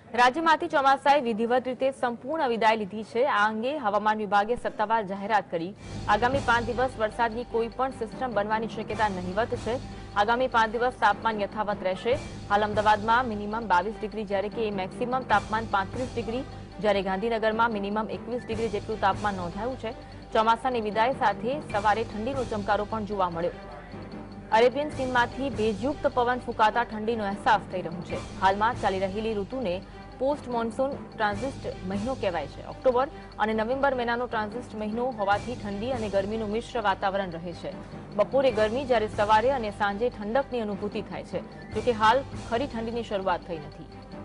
રાજ્યમાંથી ચોમાસાએ વિધિવત રીતે સંપૂર્ણ વિદાય લીધી છે। આ અંગે હવામાન વિભાગે સત્તાવાર જાહેરાત કરી। આગામી 5 દિવસ વરસાદની કોઈ પણ સિસ્ટમ બનવાની શક્યતા નહિવત છે। આગામી 5 દિવસ તાપમાન યથાવત રહેશે। હાલ અમદાવાદમાં મિનિમમ 22 ડિગ્રી જ્યારે કે મેક્સિમમ તાપમાન 35 ડિગ્રી, જ્યારે ગાંધીનગરમાં મિનિમમ 21 ડિગ્રી જેટલું તાપમાન નોંધાયું છે। ચોમાસાની વિદાય સાથે સવારે ઠંડીનો ચમકારો પણ જોવા મળ્યો। અરેબિયન સીમમાંથી ભેજયુક્ત પવન ફૂંકાતા ઠંડીનો અહેસાસ થઈ રહ્યો છે। હાલમાં ચાલી રહેલી ઋતુને પોસ્ટ મોન્સૂન ટ્રાન્ઝિટ મહિનો કહેવાય છે। ઓક્ટોબર અને નવેમ્બર મહિનાનો ટ્રાન્ઝિટ મહિનો હોવાથી ઠંડી અને ગરમીનું મિશ્ર વાતાવરણ રહે છે। બપોરે ગરમી જ્યારે સવારે અને સાંજે ઠંડકની અનુભૂતિ થાય છે। જોકે हाल खरी ठंडी की शुरुआत थई नहीं।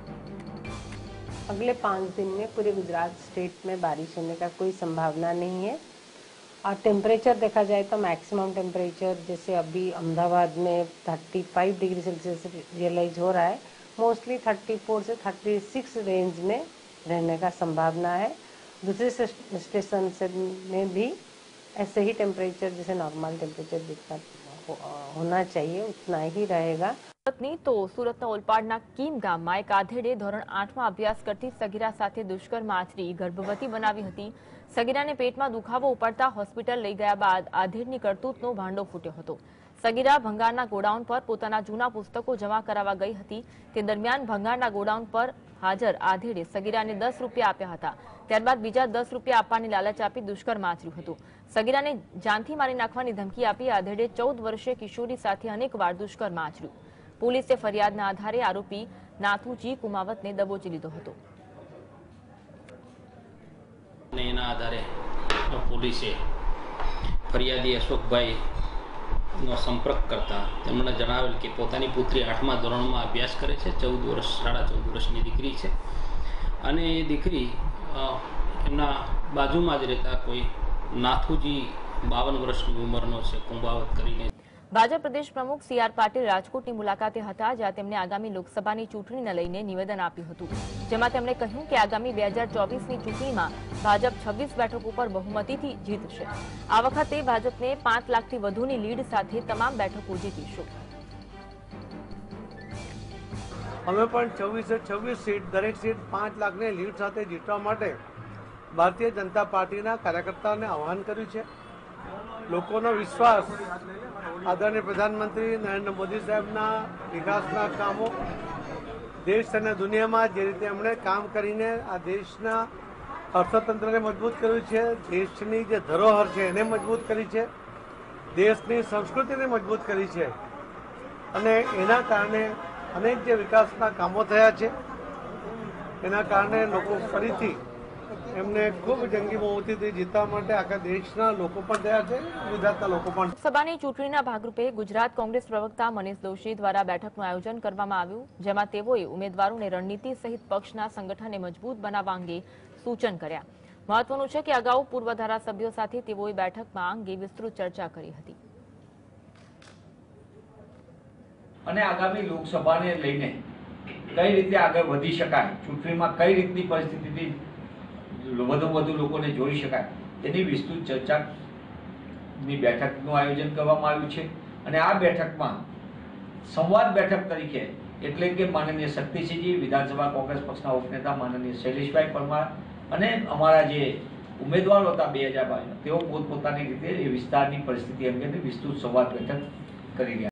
अगले 5 दिन में पूरे गुजरात स्टेट में बारिश होने का कोई संभावना नहीं है। और टेम्परेचर देखा जाए तो मैक्सिमम टेम्परेचर जैसे अभी अहमदाबाद में 35 डिग्री सेल्सियस रियलाइज हो रहा है, मोस्टली 34 से 36 रेंज में रहने का संभावना है। दूसरे स्टेशन से में भी ऐसे ही टेम्परेचर जैसे नॉर्मल टेम्परेचर जितना होना चाहिए उतना ही रहेगा। तो सूरतना ओलपाडना कीम गामમાં એક આધેડે ધોરણ 8માં અભ્યાસ કરતી સગીરા સાથે દુષ્કર્મ આચરી ગર્ભવતી બનાવી હતી। સગીરાને પેટમાં દુખાવો ઉપડતા હોસ્પિટલ લઈ ગયા બાદ આધેડની કરતૂતનો ભાંડો ફૂટ્યો હતો। સગીરા ભંગારના ગોડાઉન પર પોતાના જૂના પુસ્તકો જમા કરાવવા ગઈ હતી। તે દરમિયાન ભંગારના ગોડાઉન પર હાજર આધેડે સગીરાને 10 રૂપિયા આપ્યા હતા। ત્યારબાદ બીજા 10 રૂપિયા આપવાની લાલચ આપી દુષ્કર્મ આચર્યું હતું। સગીરાને જાનથી મારી નાખવાની ધમકી આપી આધેડે 14 વર્ષીય કિશોરી સાથે અનેકવાર દુષ્કર્મ આચર્યું। પોલીસે ફરિયાદના આધારે આરોપી નાથુજી કુમાવતને દબોચી લીધો હતો। એના આધારે પોલીસે ફરિયાદી અશોકભાઈ નો સંપર્ક કરતા તેમણે જણાવેલ કે પોતાની પુત્રી 8મા ધોરણમાં અભ્યાસ કરે છે। 14 વર્ષ 14.5 વર્ષની દીકરી છે અને એ દીકરી એમના બાજુમાં જ રહેતા કોઈ નાથુજી 52 વર્ષની ઉંમરનો છે કુંભાવત કરીને। ભાજપ પ્રદેશ પ્રમુખ સી.આર. પાટીલ રાજકોટની મુલાકાતે હતા, જ્યાં તેમણે આગામી લોકસભાની ચૂંટણીને લઈને નિવેદન આપ્યું હતું, જેમાં તેમણે કહ્યું કે આગામી 2024ની ચૂંટણીમાં ભાજપ 26 બેઠકો પર બહુમતીથી જીતશે। આ વખતે ભાજપને 5 લાખથી વધુની લીડ સાથે તમામ બેઠકો જીતીશું। અમે પણ 26 સીટ દરેક સીટ 5 લાખની લીડ સાથે જીતવા માટે ભારતીય જનતા પાર્ટીના કાર્યકર્તાઓને આહ્વાન કર્યું છે। લોકોનો વિશ્વાસ આદરણીય પ્રધાનમંત્રી નરેન્દ્ર મોદી સાહેબના વિકાસના કામો દેશ અને દુનિયામાં જે રીતે એમણે કામ કરીને આ દેશના અર્થતંત્રને મજબૂત કર્યું છે, દેશની જે ધરોહર છે એને મજબૂત કરી છે, દેશની સંસ્કૃતિને મજબૂત કરી છે અને એના કારણે અનેક જે વિકાસના કામો થયા છે એના કારણે લોકો ફરીથી એમને ખૂબ જંગી બહુમતીથી જીતવા માટે આખા દેશના લોકો પણ થયા છે, ગુજરાતના લોકો પણ। લોકસભાની ચૂંટણીના ભાગરૂપે ગુજરાત કોંગ્રેસ પ્રવક્તા મનીષ દોશી દ્વારા બેઠકનું આયોજન કરવામાં આવ્યું, જેમાં તેઓએ ઉમેદવારોને રણનીતિ સહિત પક્ષના સંગઠનને મજબૂત બનાવવા અંગે સૂચન કર્યા। મહત્વનું છે કે અગાઉ પૂર્વ ધારાસભ્યો સાથે તેઓએ બેઠકમાં અંગે વિસ્તૃત ચર્ચા કરી હતી અને આગામી લોકસભાને લઈને કઈ રીતે આગળ વધી શકાય, ચૂંટણીમાં કઈ રીતની પરિસ્થિતિથી વધુ લોકોને જોડી શકાય તેની વિસ્તૃત ચર્ચાની બેઠકનું આયોજન કરવામાં આવ્યું છે। અને આ બેઠકમાં સંવાદ બેઠક તરીકે એટલે કે માનનીય શક્તિસિંહજી વિધાનસભા કોંગ્રેસ પક્ષના ઉપનેતા માનનીય શૈલેષભાઈ પરમાર અને અમારા જે ઉમેદવારો હતા 2022 તેઓ પોતપોતાની રીતે એ વિસ્તારની પરિસ્થિતિ અંગેની વિસ્તૃત સંવાદ બેઠક કરી રહ્યા।